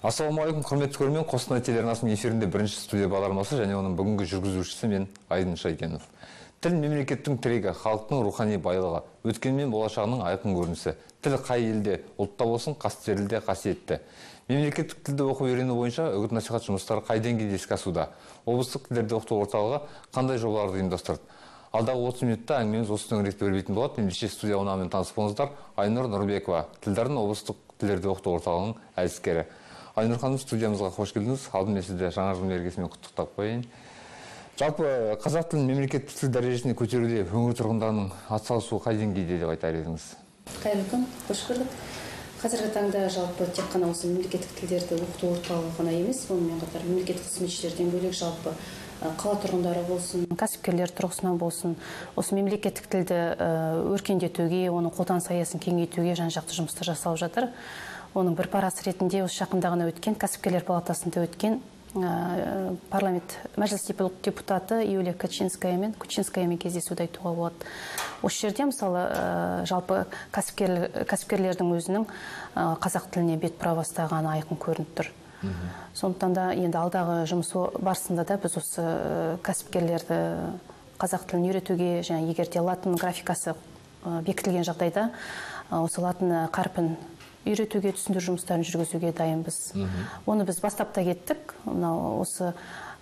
Ассалаумағалейкум, құрметті көрермен, Қостанай телеарнасының эфирінде бірінші студия бағдарламасы және оның бүгінгі жүргізушісі мен Айдын Шайкенов. Тіл мемлекеттің тірегі, халықтың рухани байлығы, өткен мен болашағының айқын көрінісі. Тіл қай елде, ұлтта болсын, қастерлі, қасиетті. Мемлекеттік тілді оқу үйрену бойынша үгіт насихат жұмыстары қай деңгейде іске асуда? Облыстық тілдерді оқыту орталығы қандай жобаларды ұйымдастырды? Алдағы 30 минутта әңгімеміз осы төңіректе өрбитін болады. Ендеше студия қонағымен танысып болыңыздар. Айнұр Нұрбекова, тілдердің облыстық тілдерді оқыту орталығының әдіскері. Айнұр ханым, студиямызға қош келдіңіз. Алдымен сізді жаңа жыл мерекесімен құттықтап қояйын. Жалпы қазақ тілін мемлекеттік тіл дәрежесіне көтеруде өңір тұрғындарының атсалысуы қай деңгейде деп айтар едіңіз? Қайырлы күн, қош көрдік. Қазіргі таңда жалпы тек қана осы мемлекеттік тілдерді оқыту орталығы ғана емес, сонымен қатар мемлекеттік қызметшілерден бөлек жалпы қала тұрғындары болсын, кәсіпкерлер тұрғысынан болсын, осы мемлекеттік тілді өркендетуге, оның қолданыс аясын кеңейтуге жан-жақты жұмыстар жасалып жатыр. Оның бір парасы ретінде осы жақында ғана өткен кәсіпкерлер палатасында өткен парламент мәжіліс депутаты Юлия Кучинскаямен кездесуді айтуға болады. Осы жерде мысалы жалпы кәсіпкерлердің өзінің қазақ тіліне бет бұра бастағаны айқын көрініп тұр. Сондықтан да енді алдағы жұмыс барысында да біз осы кәсіпкерлерді қазақ тілін үйретуге, және егер де латын графикасы бекітілген жағдайда осы латын қарпін үйретуге, түсіндіру жұмыстарын жүргізуге дайынбыз. Оны біз бастап та кеттік. Осы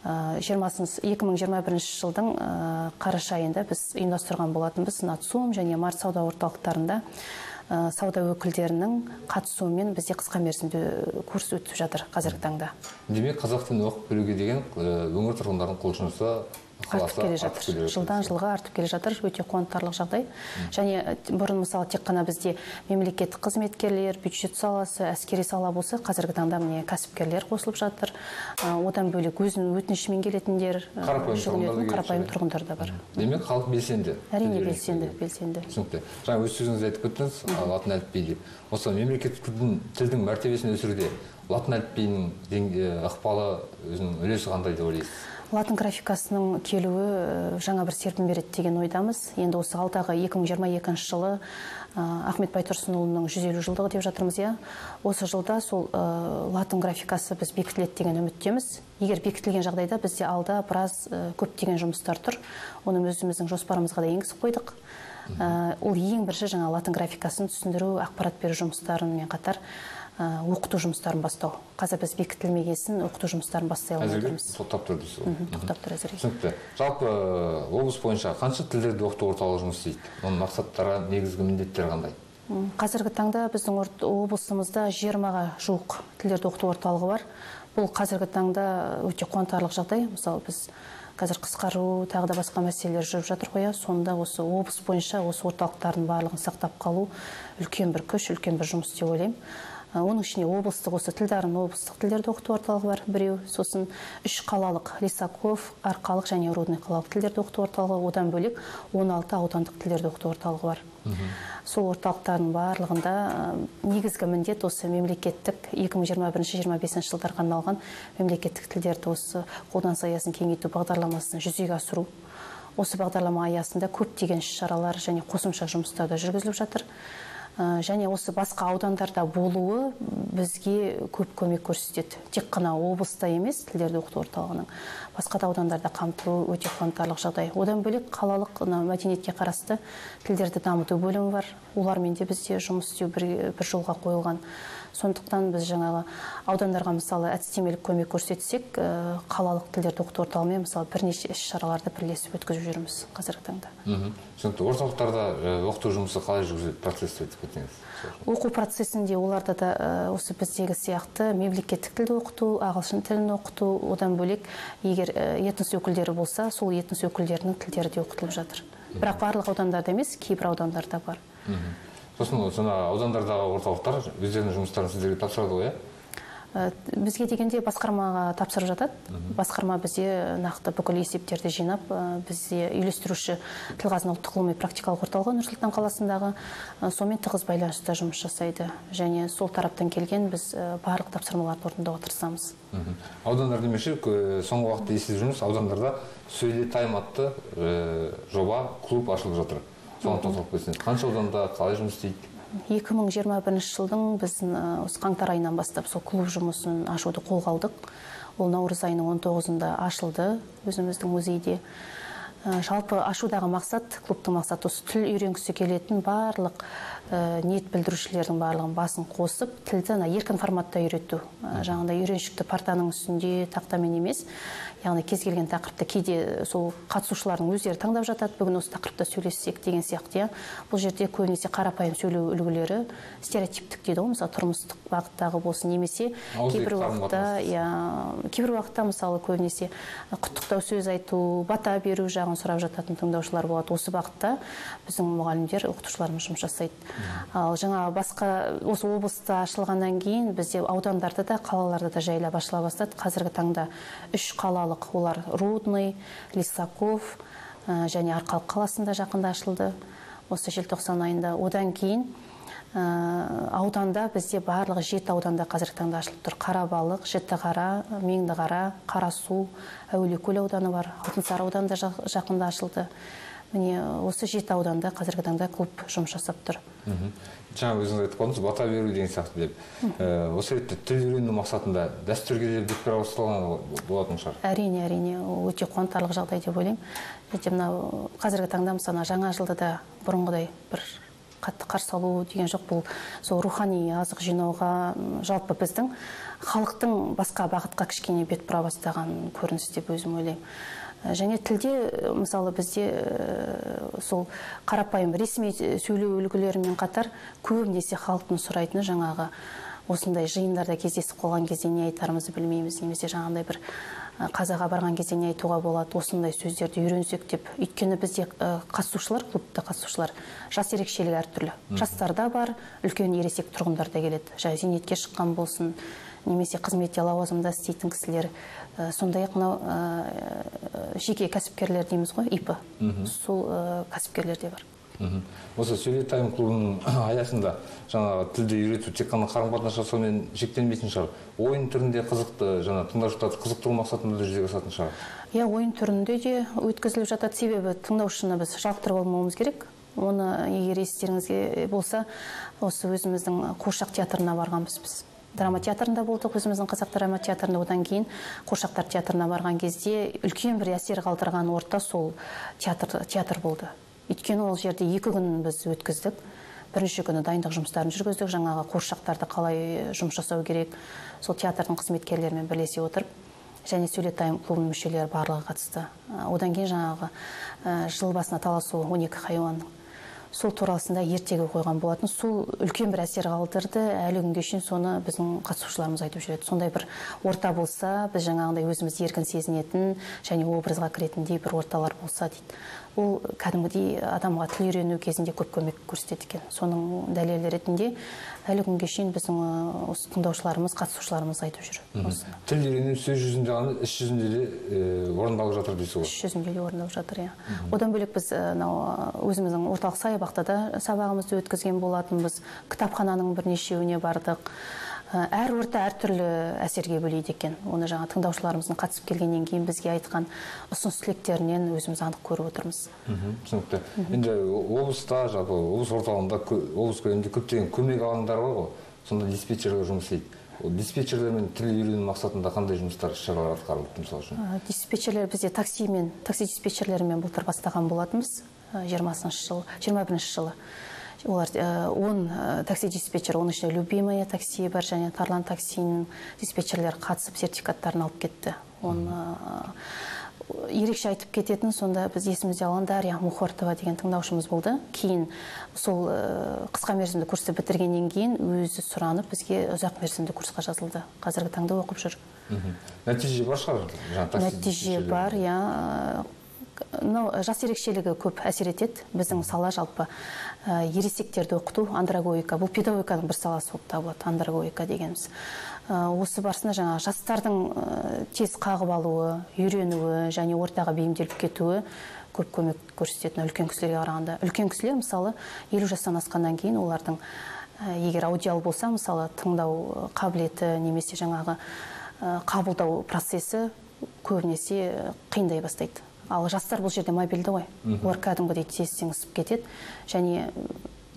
2021 жылдың қараша айында біз ұйымдастырған болатынбыз. ЦУМ және Март сауда орталықтарында сауда өкілдерінің қатысуымен бізде қысқа мерзімде курс өтіп жатыр қазіргі таңда. Демек, қазақ тілін оқып білуге деген өңір тұрғындарының құлшынысы артып келе жатыр. Жылдан жылға артып келе жатыр. Өте қуантарлық жағдай. Және бұрын мысалы тек қана бізде мемлекеттік қызметкерлер, бюджет саласы, әскери сала болса, қазіргі таңда міне кәсіпкерлер қосылып жатыр. Одан бөлек өзінің өтінішімен келетіндер, қарапайым тұрғындар да бар. Демек, халық белсенді. Әрине белсенді. Түсінікті. Жаңа өз сөзіңізде айтып кеттіңіз, латын әліпбиі деп. Осы мемлекеттік тілдің мәртебесін өсіруде латын әліпбиінің ықпалы, өзінің үлесі қандай деп ойлайсыз? Латын графикасының келуі жаңа бір серпін береді деген ойдамыз. Енді осы алдағы 2022 жылы Ахмет Байтұрсынұлының 150 жылдығы деп жатырмыз, иә. Осы жылда сол латын графикасы біз бекітіледі деген үміттеміз. Егер бекітілген жағдайда бізде алда біраз көптеген жұмыстар тұр. Оны өзіміздің жоспарымызға да енгізіп қойдық. Ол ең бірінші жаңа латын графикасын түсіндіру, ақпарат беру жұмыстарымен қатар оқыту жұмыстарын бастау. Қазір біз бекітілмегесін оқыту жұмыстарын бастай алмаймыз. Тоқтап тұр дейсіз. Тоқтап тұр әзірге. Түсінікті. Жалпы облыс бойынша қанша тілдерді оқыту орталығы жұмыс істейді? Оның мақсаттары, негізгі міндеттері қандай? Қазіргі таңда біздің облысымызда 20-ға жуық тілдерді оқыту орталығы бар. Бұл қазіргі таңда өте қуантарлық жағдай. Мысалы біз қазір қысқару, тағы да басқа мәселелер жүріп жатыр қоя. Сонда осы облыс бойынша осы орталықтардың барлығын сақтап қалу үлкен бір күш, үлкен бір жұмыс деп ойлаймын. Оның ішіне облыстық осы тілдарын облыстық тілдерді оқыту орталығы бар біреу, сосын 3 қалалық Лисаков, Арқалық және Рудный қалалық тілдерді оқыту орталығы, одан бөлек 16 аудандық тілдерді оқыту орталығы бар. Сол орталықтардың барлығында негізгі міндет осы мемлекеттік 2021-2025 жылдарға арналған мемлекеттік тілдерді осы қолданыс аясын кеңейту бағдарламасын жүзеге асыру. Осы бағдарлама аясында көптеген іс-шаралар және қосымша жұмыстар да жүргізіліп жатыр. Және осы басқа аудандарда болуы бізге көп көмек көрсетеді. Тек қана облыста емес, тілдерді оқыту орталығының басқа да аудандарда қамтылуы өте қуантарлық жағдай. Одан бөлек қалалық мәдениетке қарасты тілдерді дамыту бөлімі бар. Олармен де бізде жұмыс істеу бір жолға қойылған. Сондықтан біз жаңағы аудандарға мысалы әдістемелік көмек көрсетсек, қалалық тілдерді оқыту орталығымен мысалы бірнеше іс-шараларды бірлесіп өткізіп жүрміз қазіргі таңда. Түсінікті. Орталықтарда оқыту жұмысы қалай жүргізіледі, процесті өтіп кетсеңіз? Оқу процесінде оларда да осы біздегі сияқты мемлекеттік тілді оқыту, ағылшын тілін оқыту, одан бөлек егер этнос өкілдері болса, сол этнос өкілдерінің тілдері де оқытылып жатыр. Бірақ барлық аудандарда емес, кейбір аудандарда бар. Сосын аудандардағы орталықтар өздерінің жұмыстарын сіздерге тапсырады ғой, Бізге дегенде басқармаға тапсырып жатады. Басқарма бізде нақты бүкіл есептерді жинап, бізде үйлестіруші Тілғазын ұлттық ғылыми практикалық орталығы Нұр-Сұлтан қаласындағы сонымен тығыз байланыста жұмыс жасайды. Және сол тараптан келген біз барлық тапсырмаларды орындауға тырысамыз. Аудандар демекші, соңғы уақытта естіп жүрміз, аудандарда Сөйле Тайм атты жоба, клуб ашылып жатыр. Соған тоқталып кетсеңіз, қанша ауданда қалай жұмыс істейді? 2021 жылдың біз осы қаңтар айынан бастап сол клуб жұмысын ашуды қолға алдық. Ол наурыз айының 19-ында ашылды өзіміздің музейде. Жалпы ашудағы мақсат, клубтың мақсаты осы тіл үйренгісі келетін барлық ниет білдірушілердің барлығын басын қосып, тілді еркін форматта үйрету. Жаңағыдай үйреншікті партаның үстінде тақтамен емес, яғни кез келген тақырыпты кейде сол қатысушылардың өздері таңдап жатады, бүгін осы тақырыпта сөйлессек деген сияқты. Бұл жерде көбінесе қарапайым сөйлеу үлгілері стереотиптік дейді ғой, мысалы тұрмыстық бағыттағы болсын, немесе кейбір уақытта мысалы көбінесе құттықтау сөз айту, бата беру жағын сұрап жататын тыңдаушылар болады. Осы бағытта біздің мұғалімдер, оқытушыларымыз жұмыс жасайды. Ал жаңа басқа осы облыста ашылғаннан кейін бізде аудандарда да, қалаларда да жайлап ашыла бастады. Қазіргі таңда 3 қалалық, олар Рудный, Лисаков және Арқалық қаласында жақында ашылды. Осы желтоқсан айында. Одан кейін ауданда бізде барлығы 7 ауданда қазіргі таңда ашылып тұр. Қарабалық, Жітіқара, Меңдіқара, Қарасу, Әулиекөл ауданы бар. Алтынсары ауданы да жақында ашылды. Міне осы 7 ауданда қазіргі таңда клуб жұмыс жасап тұр. Жаңа өзіңіз айтып қалдыңыз, бата беру деген сияқты деп. Осы ретте тіл үйрену мақсатында дәстүрге де бетбір ауыстырылған болатын шығар. Әрине, өте қуантарлық жағдай деп ойлаймын. Мынау қазіргі таңда мысалы жаңа жылда да бұрынғыдай бір қатты қарсы алу деген жоқ. Бұл сол рухани азық жинауға, жалпы біздің халықтың басқа бағытқа кішкене бет бұра бастаған көрініс деп өзім ойлаймын. Және тілде, мысалы бізде сол қарапайым ресми сөйлеу үлгілерімен қатар көбінесе халықтың сұрайтыны жаңағы осындай жиындарда кездесіп қалған кезде не айтарымызды білмейміз, немесе жаңағындай бір қазаға барған кезде не айтуға болады, осындай сөздерді үйренсек деп. Өйткені бізде қатысушылар, клубта қатысушылар жас ерекшелігі әртүрлі. Жастарда бар, үлкен ересек тұрғындар да келеді. Жаңа зейнетке шыққан болсын, немесе қызметте лауазымда істейтін кісілер, сондай-ақ жеке кәсіпкерлер дейміз ғой, ИП. Сол кәсіпкерлер де бар. Осы сөйле тайм клубының аясында жаңағы тілді үйрету тек қана қарым-қатынас жасаумен шектелмейтін шығар. Ойын түрінде қызықты, жаңа тыңдаушыларды қызықтыру мақсатында да жүзеге асатын шығар. Иә, ойын түрінде де өткізіліп жатады. Себебі тыңдаушыны біз жалықтырып алмауымыз керек. Оны егер естеріңізге болса, осы өзіміздің Қуыршақ театрына барғанбыз біз. Драма театрында болдық, өзіміздің қазақ драма театрында. Одан кейін Қуыршақтар театрына барған кезде үлкен бір әсер қалдырған орта сол театр болды. Өйткені ол жерде 2 күн біз өткіздік. Бірінші күні дайындық жұмыстарын жүргіздік, жаңағы қуыршақтарды қалай жұмыс жасау керек, сол театрдың қызметкерлерімен бірлесе отырып, және сөйле тайм клубының мүшелері барлығы қатысты. Одан кейін жаңағы жыл басына таласу 12 хайуанның сол турасында ертегі қойған болатын. Сол үлкен бір әсер қалдырды. Әлі күнге шейін соны біздің қатысушыларымыз айтып жүреді. Сондай бір орта болса, біз жаңағындай өзіміз еркін сезінетін және образға кіретіндей бір орталар болса дейді. Ол кәдімгідей адамға тіл үйрену кезінде көп көмек көрсетеді екен. Соның дәлелі ретінде әлі күнге шейін біздің осы тыңдаушыларымыз, қатысушыларымыз айтып жүр. Тіл үйрену сөз жүзінде ғана, іс жүзінде де орындалып жатыр дейсіз ғой? Іс жүзінде де орындалып жатыр, иә. Одан бөлек біз өзіміздің орталық саябақта да сабағымызды өткізген болатынбыз. Кітапхананың бірнешеуіне бардық. Әр орта әртүрлі әсерге бөлейді екен. Оны жаңа тыңдаушыларымыздың қатысып келгеннен кейін бізге айтқан ұсыныс-тілектерінен өзіміз анық көріп отырмыз. Түсінікті. Енді облыста, жалпы облыс орталығында, облыс көлемінде көптеген көмек алаңдар бар ғой. Сонда диспетчерлер жұмыс істейді. Диспетчерлермен тіл үйрену мақсатында қандай жұмыстар, іс-шаралар атқарылып, мысалы үшін? Диспетчерлер бізде такси диспетчерлерімен былтыр бастаған болатынбыз. 21 жылы. Олар 10 такси диспетчер, оның ішінде любимая такси бар, және Тарлан таксиінің диспетчерлері қатысып сертификаттарын алып кетті. Оны ерекше айтып кететін, сонда біз есімізде алған Дарья Мухортова деген тыңдаушымыз болды. Кейін сол қысқа мерзімді курсты бітіргеннен кейін өзі сұранып бізге ұзақ мерзімді курсқа жазылды. Қазіргі таңда оқып жүр. Нәтиже бар шығар? Нәтиже бар, иә. Жас ерекшелігі көп әсер етеді. Біздің сала жалпы ересектерді оқыту, андрагогика. Бұл педагогиканың бір саласы болып табылады, андрагогика дегеніміз. Осы барысында жаңа жастардың тез қағып алуы, үйренуі және ортаға бейімделіп кетуі көп көмек көрсететін үлкен кісілерге қарағанда. Үлкен кісілер мысалы 50 жастан асқаннан кейін олардың егер аудиал болса, мысалы тыңдау қабілеті немесе жаңағы қабылдау процесі көбінесе қиындай бастайды. Ал жастар бұл жерде мобильді ғой. Олар кәдімгідей тез сіңісіп кетеді. Және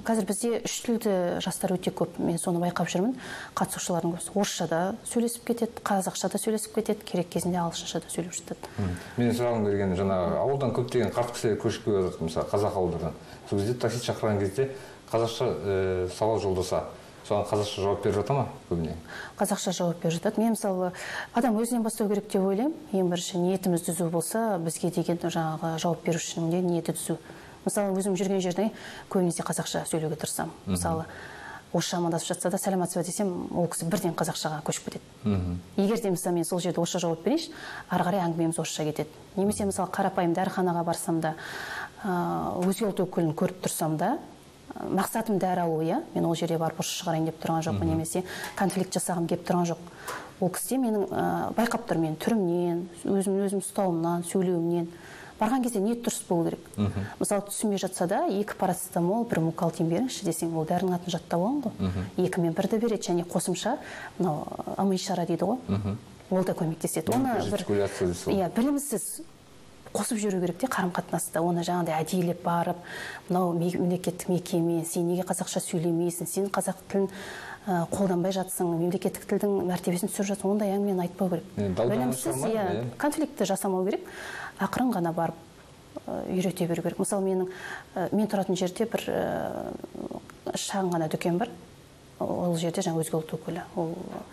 қазір бізде үш тілді жастар өте көп. Мен соны байқап жүрмін. Қатысушылардың көбісі орысшада сөйлесіп кетеді, қазақшада сөйлесіп кетеді, керек кезінде ағылшыншада сөйлеп жатады. Мен сұрағым келген жаңағы ауылдан көптеген қарт кісілер көшіп келіп жатыр, мысалы қазақ ауылдардан. Сол кезде такси шақырған кезде қазақша сауал жолдаса, соған қазақша жауап беріп жата ма көбіне? Қазақша жауап беріп жатады. Мен мысалы адам өзінен бастау керек деп ойлаймын. Ең бірінші ниетіміз түзу болса, бізге деген жаңағы жауап берушінің де ниеті түзу. Мысалы өзім жүрген жерде көбінесе қазақша сөйлеуге тырысамын. Мысалы орысша амандасып жатса да сәлеметсіз бе десем, ол кісі бірден қазақшаға көшіп кетеді. Егер де мысалы мен сол жерде орысша жауап берейінші, ары қарай әңгімеміз орысша кетеді. Немесе мысалы қарапайым дәріханаға барсам да, өзге ұлт өкілін көріп тұрсам да, мақсатым дәрі алу, иә, мен ол жерде барып орысша шығарайын деп тұрған жоқпын, немесе конфликт жасағым келіп тұрған жоқ. Ол кісі менің байқап тұр, мен түрімнен, өзім ұстауымнан, сөйлеуімнен. Барған кезде ниет дұрыс болу керек. Мысалы түсінбей жатса да, 2 парацетамол, 1 мукалтин беріңізші десең, ол дәрінің атын жаттап алған ғой. 2 мен 1-ді береді, және қосымша, мынау амишара дейді ғой. Ол да көмектеседі. Оны білімсіз қосып жүру керек те қарым-қатынаста. Оны жаңағыдай әдейілеп барып, мынау мемлекеттік мекеме, сен неге қазақша сөйлемейсің, сен қазақ тілін қолданбай жатсың, мемлекеттік тілдің мәртебесін түсіріп жатсың, ондай әңгімені айтпау керек. Білімсіз, конфликтті жасамау керек. Ақырын ғана барып үйрете беру керек. Мысалы мен тұратын жерде бір шағын ғана дүкен бар. Ол жерде жаңа өзге ұлт өкілі. Ол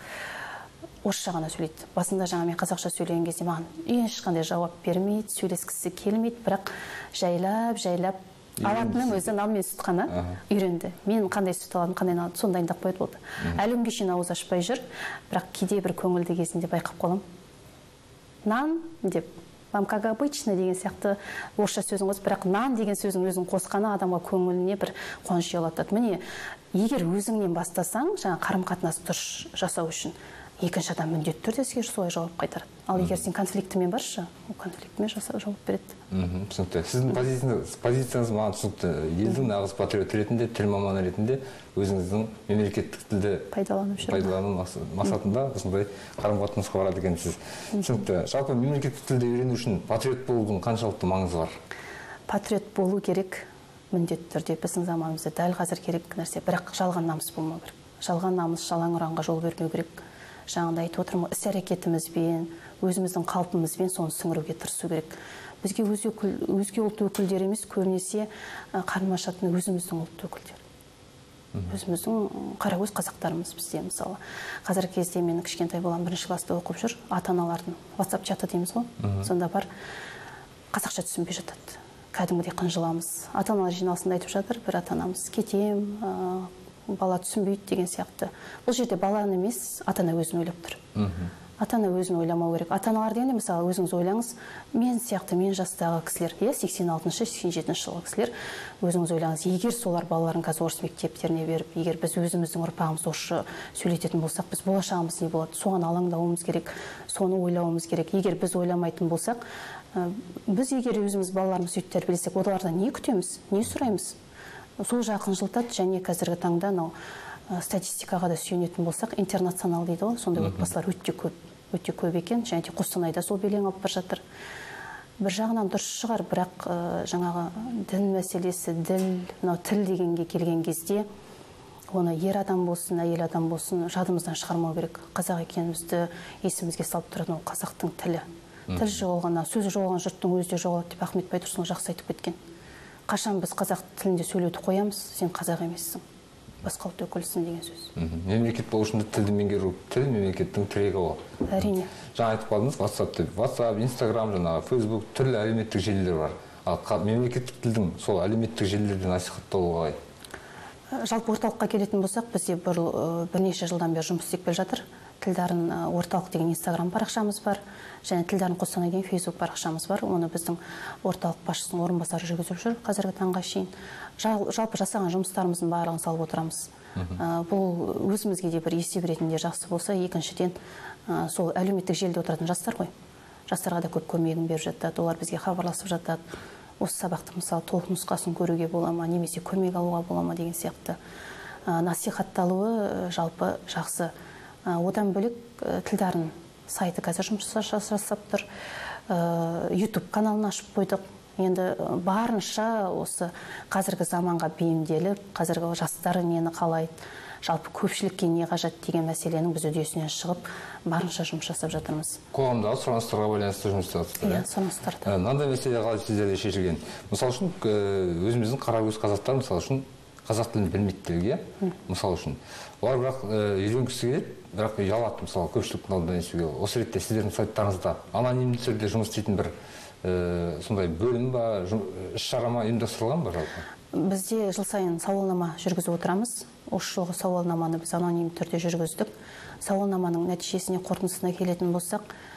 орысша ғана сөйлейді. Басында жаңа мен қазақша сөйлеген кезде маған ешқандай жауап бермейді, сөйлескісі келмейді, бірақ жайлап алатынның өзі нан мен сүт қана үйренді. Мен қандай сүт аламын, қандай нан, соны дайындап қойды болды. Әлі күнге шейін ауыз ашпай жүр, бірақ кейде бір көңілді кезінде байқап қаламын. Нан деп, вам как обычно деген сияқты орысша сөзін қосып, бірақ нан деген сөздің өзін қосқаны адамға көңіліне бір қуаныш ұялатады. Міне, егер өзіңнен бастасаң, жаңа қарым-қатынас дұрыс жасау үшін, екінші адам міндетті түрде сізге солай жауап қайтарады. Ал егер сен конфликтімен баршы, ол конфликтімен жауап береді. Түсінікті. Сіздің позицияңыз маған түсінікті. Елдің нағыз патриот ретінде, тіл маманы ретінде өзіңіздің мемлекеттік тілді пайдалану мақсатында осындай қарым-қатынасқа барады екенсіз. Түсінікті. Жалпы мемлекеттік тілді үйрену үшін патриот болудың қаншалықты маңызы бар? Патриот болу керек, міндетті түрде біздің заманымызда дәл қазір керек нәрсе, бірақ жалған намыс болмау керек. Жалған намыс, жалаң ұранға жол бермеу керек. Жаңағыда айтып отырмын, іс-әрекетімізбен, өзіміздің қалпымызбен соны сіңіруге тырысу керек. Бізге өзге ұлт өкілдері емес, көбінесе қарым ашатын өзіміздің ұлт өкілдері. Өзіміздің қаракөз қазақтарымыз бізде, мысалы. Қазіргі кезде мен кішкентай балам 1-ші класста оқып жүр, ата-аналардың WhatsApp чаты дейміз ғой. Сонда бар қазақша түсінбей жатады. Кәдімгідей қынжыламыз. Ата-аналар жиналысында айтып жатыр, бір ата-анамыз кетем, бала түсінбейді деген сияқты. Бұл жерде баланы емес, ата-ана өзін ойлап тұр. Ата-ана өзін ойламау керек. Ата-аналар дегенде, мысалы, өзіңіз ойлаңыз, мен сияқты, мен жастағы кісілер, 86-87 жылғы кісілер, өзіңіз ойлаңыз, егер солар балаларын қазір орыс мектептеріне беріп, егер біз өзіміздің ұрпағымыз орысша сөйлететін болсақ, біз болашағымыз не болады? Соған алаңдауымыз керек, соны ойлауымыз керек. Егер біз ойламайтын болсақ, біз егер өзіміз балаларымыз сөйтіп тәрбиелесек, олардан не күтеміз, не сұраймыз? Сол жақын жылтады, және қазіргі таңда статистикаға да сүйенетін болсақ, интернационал дейді ғой, сондай отбасылар өте көп екен, және де Қостанайда сол белең алып бар жатыр. Бір жағынан дұрыс шығар, бірақ жаңағы дін мәселесі, тіл дегенге келген кезде, оны ер адам болсын, әйел адам болсын, жадымыздан шығармау керек. Қазақ екенімізді есімізге салып тұратын ол қазақтың тілі. Тіл жоғалғаннан, сөзі жоғалған жұрттың өзі де жоғалады деп Ахмет Байтұрсынұлы жақсы айтып кеткен. Қашан біз қазақ тілінде сөйлеуді қоямыз, сен қазақ емессің, басқа ұлт өкілісің деген сөз. Мемлекет болу үшін тілді меңгеру, тіл мемлекеттің тірегі ол. Әрине. Жаңа айтып қалдыңыз, WhatsApp, Instagram, Facebook, түрлі әлеуметтік желілер бар. Ал мемлекеттік тілдің сол әлеуметтік желілерде насихатталуы қалай? Жалпы орталыққа келетін болсақ, бізде бірнеше жылдан бері жұмыс істеп келе жатыр. Тілдарын орталық деген Instagram парақшамыз бар, және тілдарын Қостанай деген Facebook парақшамыз бар. Оны біздің орталық басшысының орынбасары жүргізіп жүр қазіргі таңға шейін. Жалпы жасаған жұмыстарымыздың барлығын салып отырамыз. Бұл өзімізге де бір есеп ретінде жақсы болса, екіншіден сол әлеуметтік желіде отыратын жастар ғой. Жастарға да көп көмегін беріп жатады, олар бізге хабарласып жатады. Осы сабақты мысалы толық нұсқасын көруге бола ма, немесе көмек алуға бола ма деген сияқты насихатталуы жалпы жақсы. Одан бөлек тілдарын сайты қазір жұмыс жасап тұр. YouTube каналын ашып қойдық. Енді барынша осы қазіргі заманға бейімделіп, қазіргі жастар нені қалайды, жалпы көпшілікке не қажет деген мәселенің біз үдесінен шығып, барынша жұмыс жасап жатырмыз. Қоғамдағы сұраныстарға байланысты жұмыс жасап жатырсыздар. Иә, сұраныстарды. Мынандай мәселе қалай сіздерде шешілген? Мысалы үшін өзіміздің қаракөз қазақтар мысалы үшін қазақ тілін білмейді, мысалы үшін. Олар бірақ үйренгісі келеді, бірақ ұялады, мысалы көпшіліктің алдында естуге. Осы ретте сіздердің сайттарыңызда анонимді түрде жұмыс істейтін бір сондай бөлім ба, іс-шара ма ұйымдастырылған ба жалпы? Бізде жыл сайын сауалнама жүргізіп отырамыз. Осы жылғы сауалнаманы біз анонимді түрде жүргіздік. Сауалнаманың нәтижесіне, қорытындысына келетін болсақ,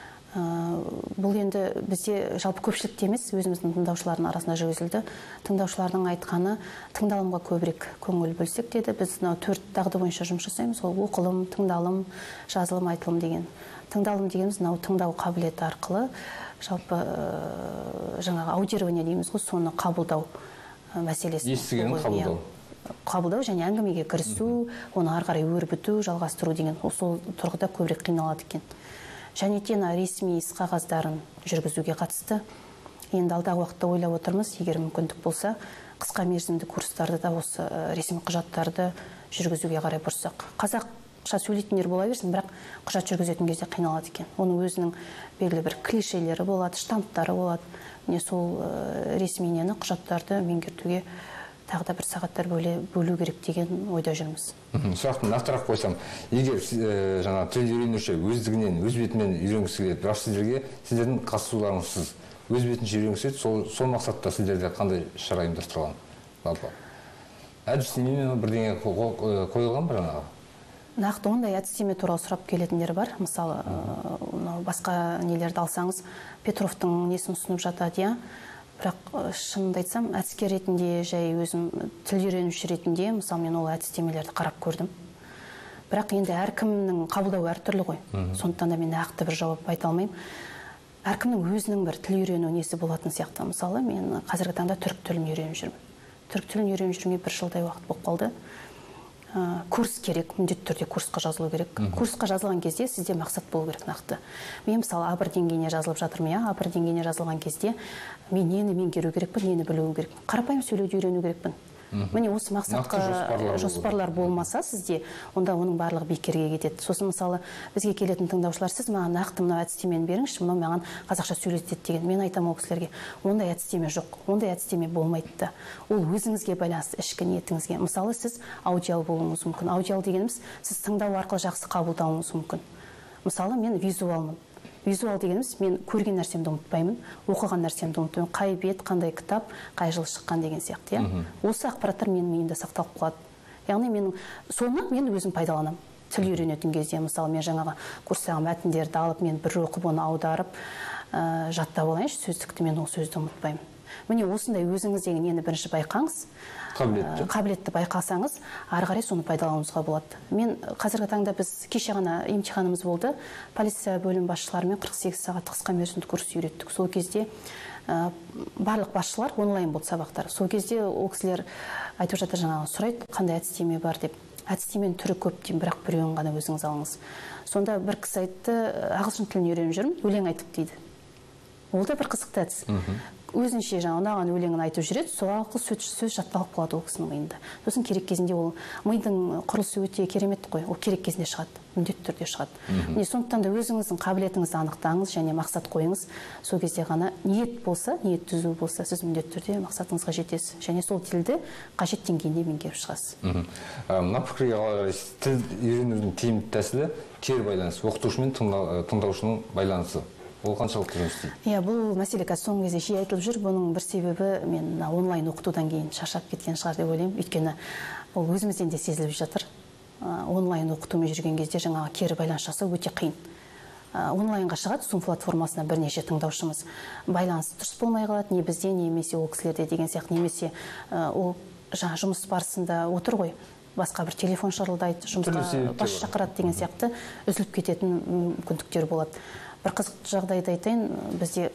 бұл енді бізде жалпы көпшілікте емес, өзіміздің тыңдаушылардың арасында жүргізілді. Тыңдаушылардың айтқаны тыңдалымға көбірек көңіл бөлсек деді. Біз 4 дағды бойынша жұмыс жасаймыз. Ол оқылым, тыңдалым, жазылым, айтылым деген. Тыңдалым дегеніміз тыңдау қабілеті арқылы жалпы жаңағы аудирование дейміз ғой, соны қабылдау мәселесі. Естігенін қабылдау. Қабылдау және әңгімеге кірісу, оны ары қарай өрбіту, жалғастыру деген сол тұрғыда көбірек қиналады екен. Және ресми іс қағаздарын жүргізуге қатысты. Енді алдағы уақытта ойлап отырмыз, егер мүмкіндік болса, қысқа мерзімді курстарды да осы ресми құжаттарды жүргізуге қарай бұрсақ. Қазақша сөйлейтіндер бола берсін, бірақ құжат жүргізетін кезде қиналады екен. Оның өзінің белгілі бір клишелері болады, штамптары болады. Міне сол ресми құжаттарды меңгертуге тағы да бір сағаттар бөлу керек деген ойда жүрміз. Сұрақты нақтырақ қойсам, егер жаңа тіл үйренуші өздігінен, өз бетімен үйренгісі келеді, бірақ сіздердің қатысуларыңызсыз өз бетінше үйренгісі келеді, сол мақсатта сіздерде қандай шара ұйымдастырылған? Жалпы әдістемемен бірдеңе қойылған ба жаңағы? Нақты ондай әдістеме туралы сұрап келетіндер бар. Мысалы, басқа нелерді алсаңыз, Петровтың несін ұсынып жатады, бірақ шынымды айтсам, әдіскер ретінде, жай өзім тіл үйренуші ретінде, мысалы, мен ол әдістемелерді қарап көрдім. Бірақ енді әркімнің қабылдауы әртүрлі ғой. Сондықтан да мен нақты бір жауап айта алмаймын. Әркімнің өзінің бір тіл үйрену несі болатын сияқты. Мысалы, мен қазіргі таңда түрік тілін үйреніп жүрмін. Түрік тілін үйреніп жүрмей 1 жылдай уақыт болып қалды. Курс керек, міндетті түрде курсқа жазылу керек. Курсқа жазылған кезде сізде мақсат болу керек нақты. Мен мысалы А1 деңгейіне жазылып жатырмын, А1 деңгейіне жазылған кезде мен нені меңгеру керекпін, нені білуім керек. Қарапайым сөйлеуді үйрену керекпін. Міне осы мақсатқа жоспарлар болмаса сізде, онда оның барлығы бекерге кетеді. Сосын мысалы бізге келетін тыңдаушылар, сіз маған нақты мынау әдістемені беріңізші, мынау маған қазақша сөйлетеді деген. Мен айтамын ол кісілерге, ондай әдістеме жоқ, ондай әдістеме болмайды да. Ол өзіңізге байланысты, ішкі ниетіңізге. Мысалы сіз аудиал болуыңыз мүмкін. Аудиал дегеніміз сіз тыңдау арқылы жақсы қабылдауыңыз мүмкін. Мысалы мен визуалмын. Визуал дегеніміз мен көрген нәрсемді ұмытпаймын, оқыған нәрсемді ұмытпаймын, қай бет, қандай кітап, қай жылы шыққан деген сияқты. Осы ақпараттар менің миымда сақталып қалады. Яғни соны мен өзім пайдаланамын. Тіл үйренетін кезде, мысалы, мен жаңағы курстағы мәтіндерді алып, мен бір оқып, оны аударып, жаттап алайыншы сөздікті, мен ол сөзді ұмытпаймын. Міне осындай өзіңіздегі нені бірінші байқаңыз, қабілетті байқасаңыз, ары қарай соны пайдалануыңызға болады. Мен қазіргі таңда біз кеше ғана емтиханымыз болды. Полиция бөлім басшыларымен 48 сағат қысқа мерзімді курс үйреттік. Сол кезде барлық басшылар онлайн болды сабақтар. Сол кезде ол кісілер айтып жатыр, жаңағы сұрайды, қандай әдістеме бар деп. Әдістеменің түрі көп деймін, бірақ біреуін ғана өзіңіз алыңыз. Сонда бір кісі айтты, ағылшын тілін үйреніп жүрмін, өлең айтып дейді. Ол да бір қызықты әдіс. Өзінше ұнаған өлеңін айтып жүреді, сол арқылы сөз жатталып қалады ол кісінің миында. Сосын керек кезінде ол мидың құрылысы өте керемет қой, ол керек кезінде шығады, міндетті түрде шығады. Сондықтан да өзіңіздің қабілетіңізді анықтаңыз және мақсат қойыңыз. Сол кезде ғана ниет болса, ниет түзу болса, сіз міндетті түрде мақсатыңызға жетесіз. Және сол тілді қажет деңгейінде меңгеріп шығасыз. Мына пікірге қарайсыз, тіл үйренудің тиімді тәсілі кері байланыс, оқытушы мен тыңдаушының байланысы. Ол қаншалықты жұмыс істейді? Иә, бұл мәселе қазір соңғы кезде жиі айтылып жүр. Бұның бір себебі мен онлайн оқытудан кейін шаршап кеткен шығар деп ойлаймын. Өйткені ол өзімізден де сезіліп жатыр. Онлайн оқытумен жүрген кезде жаңағы кері байланыс жасау өте қиын. Онлайнға шығады, Zoom платформасына бірнеше тыңдаушымыз. Байланыс дұрыс болмай қалады, не бізде, немесе ол кісілерде деген сияқты, немесе ол жаңа жұмыс барысында отыр ғой, басқа бір телефон шырылдайды, жұмысқа бас шақырады деген сияқты үзіліп кететін мүмкіндіктер болады. Бір қызық жағдайды айтайын, бізде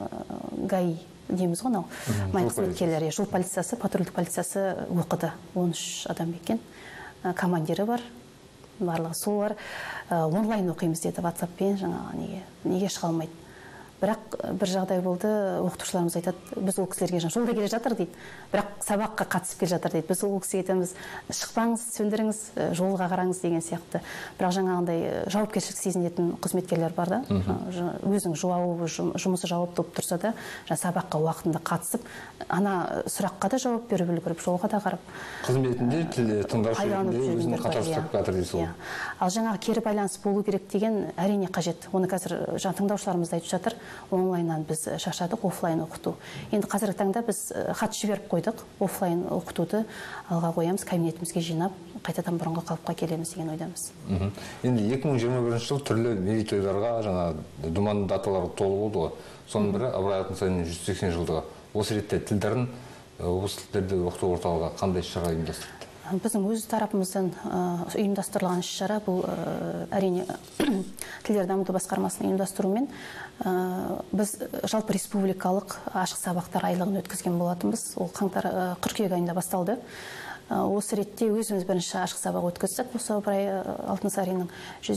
ГАИ дейміз ғой, май қызметкерлері, жол полициясы, патрульдік полициясы оқыды. 13 адам екен. Командирі бар, барлығы сол бар. Онлайн оқимыз деді, WhatsApp-пен, жаңағы неге шыға алмайды. Бірақ бір жағдай болды, оқытушыларымыз айтады, біз ол кісілерге жолда келе жатыр дейді, бірақ сабаққа қатысып келе жатыр дейді. Біз ол кісіге айтамыз, шықпаңыз, сөндіріңіз, жолға қараңыз деген сияқты. Бірақ жаңағындай жауапкершілік сезінетін қызметкерлер бар да, өзінің жұмысы жауапты болып тұрса да, сабаққа уақытында қатысып, ана сұраққа да жауап беріп үлгеріп, жолға да қарап. Қызметінде тыңдаушы ретінде өзін қатар ұстап жатыр дейсіз ғой. Ал жаңағы кері байланыс болу керек деген әрине қажет. Оны қазір тыңдаушыларымыз да айтып жатыр, онлайннан біз шаршадық, офлайн оқыту. Енді қазіргі таңда біз хат жіберіп қойдық, офлайн оқытуды алға қоямыз, кабинетімізге жинап, қайтадан бұрынғы қалыпқа келеміз деген ойдамыз. Енді 2021 жыл түрлі мерейтойларға, жаңа думанды даталарға толы болды ғой. Соның бірі Ыбырай Алтынсариннің 180 жылдығы. Осы ретте тілдерін облыстық тілдерді оқыту орталығы қандай шара ұйымдастырды? Біздің өз тарапымыздан ұйымдастырылған іс-шара бұл әрине тілдер дамыту басқармасының ұйымдастыруымен біз жалпы республикалық ашық сабақтар айлығын өткізген болатынбыз. Ол қыркүйек айында басталды. Осы ретте өзіміз бірінші ашық сабақ өткіздік. Осы Ыбырай Алтынсариннің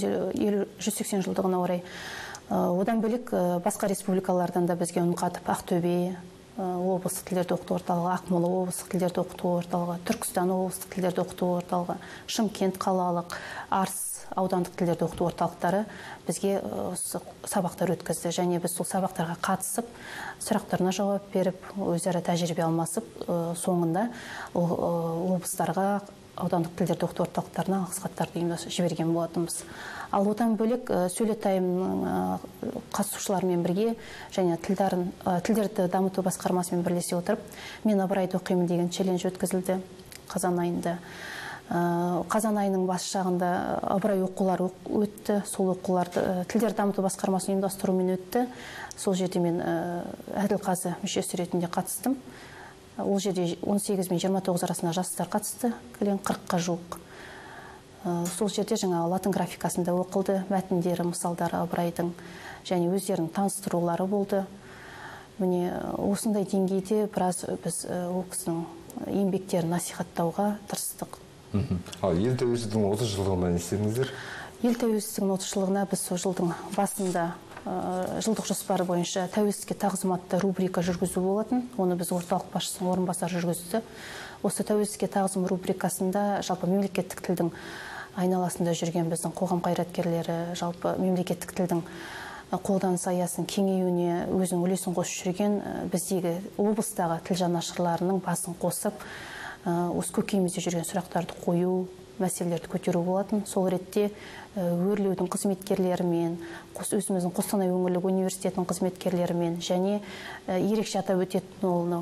180 жылдығына орай. Одан бөлек басқа республикалардан да бізге үн қатып, Ақтөбе облыстық тілдерді оқыту орталығы, Ақмола облыстық тілдерді оқыту орталығы, Түркістан облыстық тілдерді оқыту орталығы, Шымкент қалалық, Арыс аудандық тілдерді оқыту орталықтары бізге сабақтар өткізді. Және біз сол сабақтарға қатысып, сұрақтарына жауап беріп, өзара тәжірибе алмасып, соңында облыстарға, аудандық тілдерді оқыту орталықтарына алғыс хаттарды жіберген болатынбыз. Ал одан бөлек сөйлетайымның қатысушыларымен бірге және тілдерді дамыту басқармасымен бірлесе отырып, мен Ыбырайды оқимын деген челлендж өткізілді қазан айында. Қазан айының бас жағында Ыбырай оқулары өтті. Сол оқуларды тілдерді дамыту басқармасының ұйымдастыруымен өтті. Сол жерде мен Әділқазы мүшесі ретінде қатыстым. Ол жерде 18 мен 29 арасында жастар қатысты, 40-қа жуық. Сол жерде жаңа латын графикасында оқылды, мәтіндері, мысалдары Ыбырайдың және өздерінің таныстырулары болды. Міне осындай деңгейде біраз біз ол кісінің еңбектерін насихаттауға тырыстық. Ал ел тәуелсіздігінің 30 жылдығына не істедіңіздер? Ел тәуелсіздігінің 30 жылдығына біз сол жылдың басында жылдық жоспары бойынша тәуелсіздікке тағзым атты рубрика жүргізу болатын. Оны біз орталық басшысының орынбасары жүргізді. Осы тәуелсіздікке тағзым рубрикасында жалпы мемлекеттік тілдің айналасында жүрген біздің қоғам қайраткерлері, жалпы мемлекеттік тілдің қолданыс аясын кеңеюіне өзінің үлесін қосып жүрген біздегі облыстағы тіл жанашырларының басын қосып, осы көкейімізде жүрген сұрақтарды қою, мәселелерді көтеру болатын. Сол ретте өрлеудің қызметкерлерімен, өзіміздің Қостанай өңірлік университетінің қызметкерлерімен және ерекше атап өтетін олны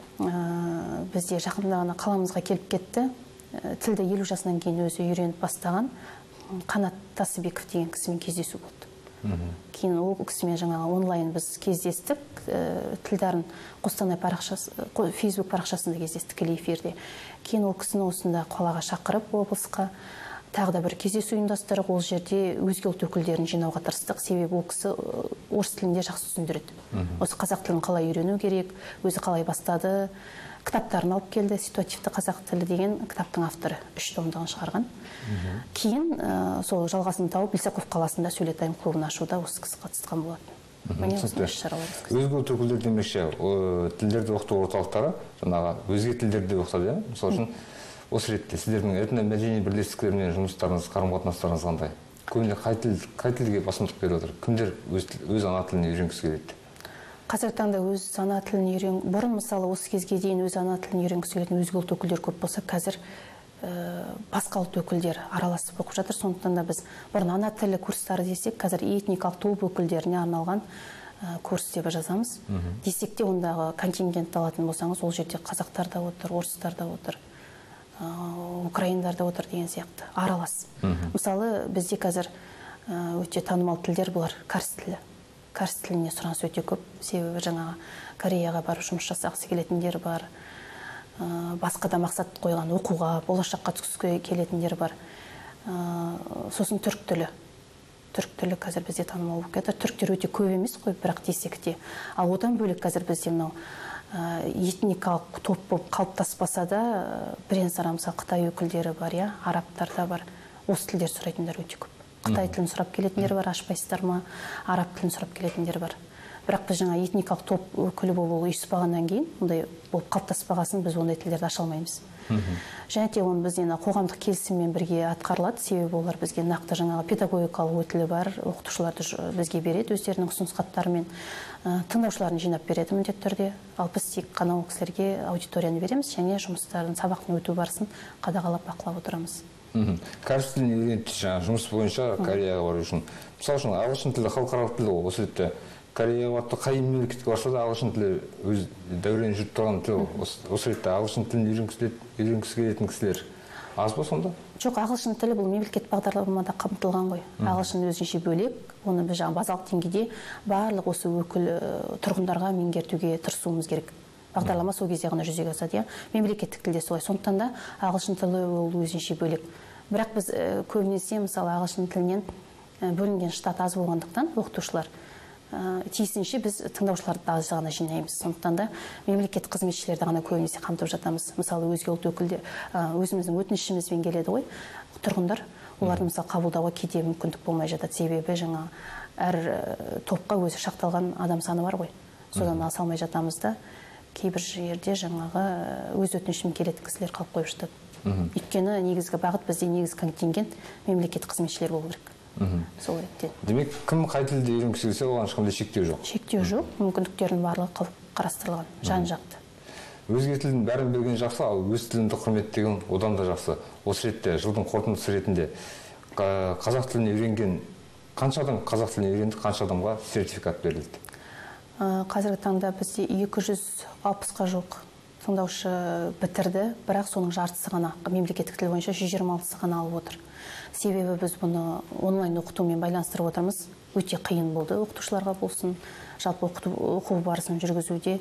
бізде жақында ғана қаламызға келіп кетті. Тілді 50 жасынан кейін өзі үйреніп бастаған Қанат Тасыбеков деген кісімен кездесу болды. Кейін ол кісімен жаңағы онлайн біз кездестік. Тілдарын Қостанай Facebook парақшасында кездестік тікелей эфирде. Кейін ол кісіні осында қалаға шақырып облысқа тағы да бір кездесу ұйымдастырып, ол жерде өзге ұлт өкілдерін жинауға тырыстық. Себебі ол кісі орыс тілінде жақсы түсіндіреді. Осы қазақ тілін қалай үйрену керек, өзі қалай бастады, кітаптарын алып келді. Ситуативті қазақ тілі деген кітаптың авторы 3 томдығын шығарған. Кейін сол жалғасын тауып Лисаков қаласында сөйлетайым клубын ашуда осы кісі қатысқан болатын. Өзге ұлт өкілдері демекші, тілдерді оқыту орталықтары жаңағы өзге тілдерді оқытады. Мысалы үшін осы ретте сіздердің этномәдени бірлестіктермен жұмыстарыңыз, қарым-қатынастарыңыз қандай? Көбіне қай тілге басымдық беріп отыр? Кімдер өз ана тілін үйренгісі келеді? Қазіргі таңда өз ана тілін бұрын мысалы осы кезге дейін өз ана тілін үйренгісі келетін өзге ұлт өкілдері көп болса, қазір басқа ұлт өкілдері араласып оқып жатыр. Сондықтан да біз бұрын ана тілі курстары десек, қазір этникалық топ өкілдеріне арналған курс деп жазамыз. Десек те ондағы контингентті алатын болсаңыз, ол жерде қазақтар да отыр, орыстар да отыр, украиндар да отыр деген сияқты аралас. Мысалы бізде қазір өте танымал тілдер бұлар карс тілі. Карс тіліне сұраныс өте көп. Себебі жаңағы Кореяға барып жұмыс жасағысы келетіндер бар. Басқа да мақсат қойған оқуға, болашаққа түскісі келетіндер бар. Сосын түрік тілі. Түрік тілі қазір бізде танымал болып кетті. Түріктер өте көп емес қой, бірақ десек те. Ал одан бөлек қазір бізде мынау этникалық топ болып қалыптаспаса да, бірен-сарам мысалы Қытай өкілдері бар, арабтар да бар. Осы тілдер сұрайтындар өте көп. Қытай тілін сұрап келетіндер бар, ашпайсыздар ма? Араб тілін сұрап келетіндер бар. бірақ біз жаңа этникалық топ өкілі болып ұйыспағаннан кейін, ондай болып қалыптаспағасын біз ондай тілдерді аша алмаймыз. Және де оны біз қоғамдық келісіммен бірге атқарылады, себебі олар бізге нақты жаңағы педагогикалық өтілі бар, оқытушыларды бізге береді, өздерінің ұсыныс хаттарымен тыңдаушыларын жинап береді міндетті түрде. Ал біз тек қана ол кісілерге аудиторияны береміз және жұмыстарын, сабақтың өту барысын қадағалап бақылап отырамыз. Кәріс тілін үйреніп жұмыс бойынша Кореяға бару үшін. Мысалы үшін ағылшын тілі халықаралық тіл, осы ретте Кореяға барып қай мемлекетке барса да ағылшын тілі өз дәурен жүріп тұрған тіл. Осы ретте ағылшын тілін үйренгісі келетін кісілер аз ба сонда? Жоқ, ағылшын тілі бұл мемлекет бағдарламада қамтылған ғой. Ағылшын өзінше бөлек, оны біз базалық деңгейде барлық осы өкіл тұрғындарға меңгертуге тырысуымыз керек. Бағдарлама сол кезде ғана жүзеге асады, мемлекеттік тілде солай. Сондықтан да ағылшын тілі ол өзінше бөлек. Бірақ біз көбінесе мысалы ағылшын тілінен бөлінген штат аз болғандықтан оқытушылар тиісінше біз тыңдаушыларды аз ғана жинаймыз. Сондықтан да мемлекет қызметшілерді ғана көбінесе қамтып жатамыз. Мысалы өзге ұлт өкілдері өзіміздің өтінішімізбен келеді ғой, тұрғындар. Оларды мысалы қабылдауға кейде мүмкіндік болмай жатады. Себебі жаңа әр топқа өзі шақталған адам саны бар ғой. Содан аса алмай жатамыз да кейбір жерде жаңағы өз өтінішімен келетін кісілер қалып қойып жатады. Өйткені негізгі бағыт бізде негізгі контингент мемлекет қызметшілер болу керек. Сол ретте. Демек, кім қай тілді үйренгісі келсе, оған ешқандай шектеу жоқ. Шектеу жоқ, мүмкіндіктердің барлығы қарастырылған, жан-жақты. Өзге тілдің бәрін білген жақсы, ал өз тіліңді құрметтеген одан да жақсы. Осы ретте жылдың қорытындысы ретінде қазақ тілін үйренген қанша адам қазақ тілін үйренді, қанша адамға сертификат берілді? Қазіргі таңда бізде 260-қа жоқ тыңдаушы бітірді, бірақ соның жартысы ғана мемлекеттік тіл бойынша 126-сы ғана алып отыр. Себебі біз бұны онлайн оқытумен байланыстырып отырмыз. Өте қиын болды оқытушыларға болсын, жалпы оқу барысын жүргізуде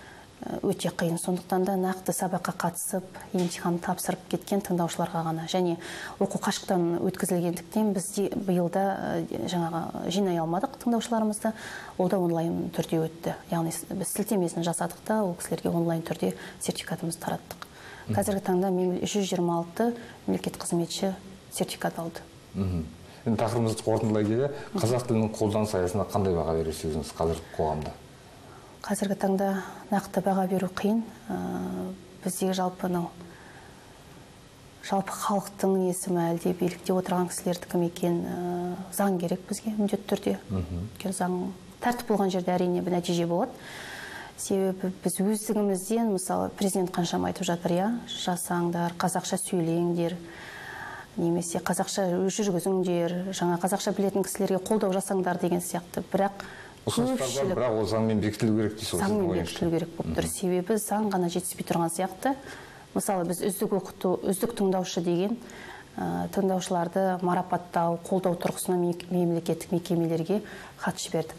өте қиын. Сондықтан да нақты сабаққа қатысып, емтихан тапсырып кеткен тыңдаушыларға ғана. Және оқу қашықтан өткізілгендіктен біз биылда жаңағы жинай алмадық тыңдаушыларымызды. Ол да онлайн түрде өтті. Яғни біз сілтемесін жасадық та, ол кісілерге онлайн түрде сертификатымызды тараттық. Қазіргі таңда 126 мемлекет қызметші сертификат алды. Тақырыбымызды қорытындылай келе, қазақ тілінің қолданыс аясында қандай баға бересіз өзіңіз қазіргі қоғамда? Қазіргі таңда нақты баға беру қиын. Біздегі жалпы халықтың несі ме, әлде билікте отырған кісілерді кім екен, заң керек бізге міндетті түрде. Заң тәртіп болған жерде әрине бір нәтиже болады. Себебі біз өздігімізден, мысалы, президент қаншама айтып жатыр, жасаңдар, қазақша сөйлеңдер, немесе қазақша жүргізіңдер, жаңа қазақша білетін кісілерге қолдау жасаңдар деген сияқты. Бірақ ұсыныстар бар, бірақ ол заңмен бекітілу керек дейсіз. Заңмен бекітілу керек болып тұр. Себебі заң ғана жетіспей тұрған сияқты. Мысалы, біз үздік тыңдаушы деген тыңдаушыларды марапаттау, қолдау тұрғысынан мемлекеттік мекемелерге хат жібердік.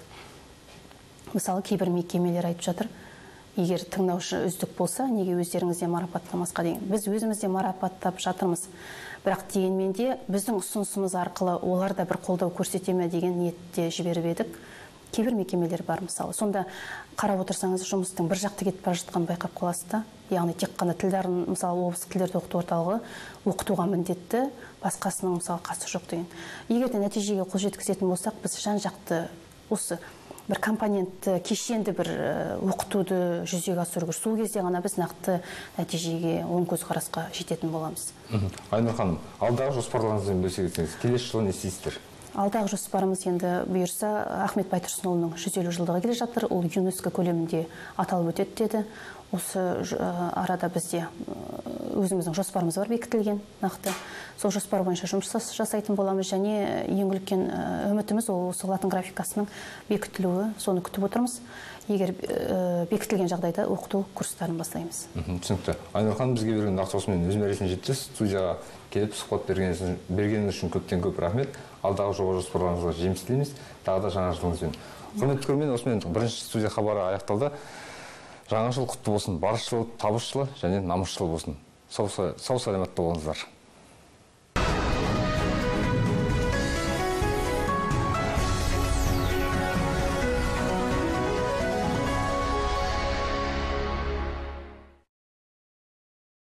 Мысалы, кейбір мекемелер айтып жатыр, егер тыңдаушы үздік болса, неге өздеріңізде марапаттамасқа деген. Біз өзімізде марапаттап жатырмыз. Бірақ дегенмен де біздің ұсынысымыз арқылы олар да бір қолдау көрсете ме деген ниетте жіберіп едік. Кейбір мекемелер бар мысалы. Сонда қарап отырсаңыз, жұмыстың бір жақты кетіп бара жатқанын байқап қаласыз да. Яғни тек қана тілдерін, мысалы, облыстық тілдерді оқыту орталығы оқытуға міндетті, басқасының мысалы қасы жоқ деген. Егер де нәтижеге қол жеткізетін болсақ, біз жан-жақты осы бір компонентті, кешенді бір оқытуды жүзеге асыру керек. Сол кезде ғана біз нақты нәтижеге, оң көзқарасқа жететін боламыз. Айнұр ханым, алдағы жоспарларыңызбен бөлісе кетсеңіз, келесі жылы не істейсіздер? Алдағы жоспарымыз енді бұйырса Ахмет Байтұрсынұлының 150 жылдығы келе жатыр. Ол ЮНЕСКО көлемінде аталып өтеді деді. Осы арада бізде өзіміздің жоспарымыз бар бекітілген нақты. Сол жоспар бойынша жұмыс жасайтын боламыз және ең үлкен үмітіміз ол осы латын графикасының бекітілуі. Соны күтіп отырмыз. Егер бекітілген жағдайда оқыту курстарын бастаймыз. Түсінікті. Айнұр ханым, бізге берген нақты өз мәресіне жетсіз. Студияға келіп сұхбат бергеніңіз үшін көптен көп рахмет. Алдағы жоба жоспарларыңызға жеміс тілейміз. Тағы да жаңа жылыңызбен. Құрметті көрермен, осымен бірінші студия хабары аяқталды. Жаңа жыл құтты болсын, баршылы, табысшылы және намысшылы болсын. Сау саламатта болыңыздар.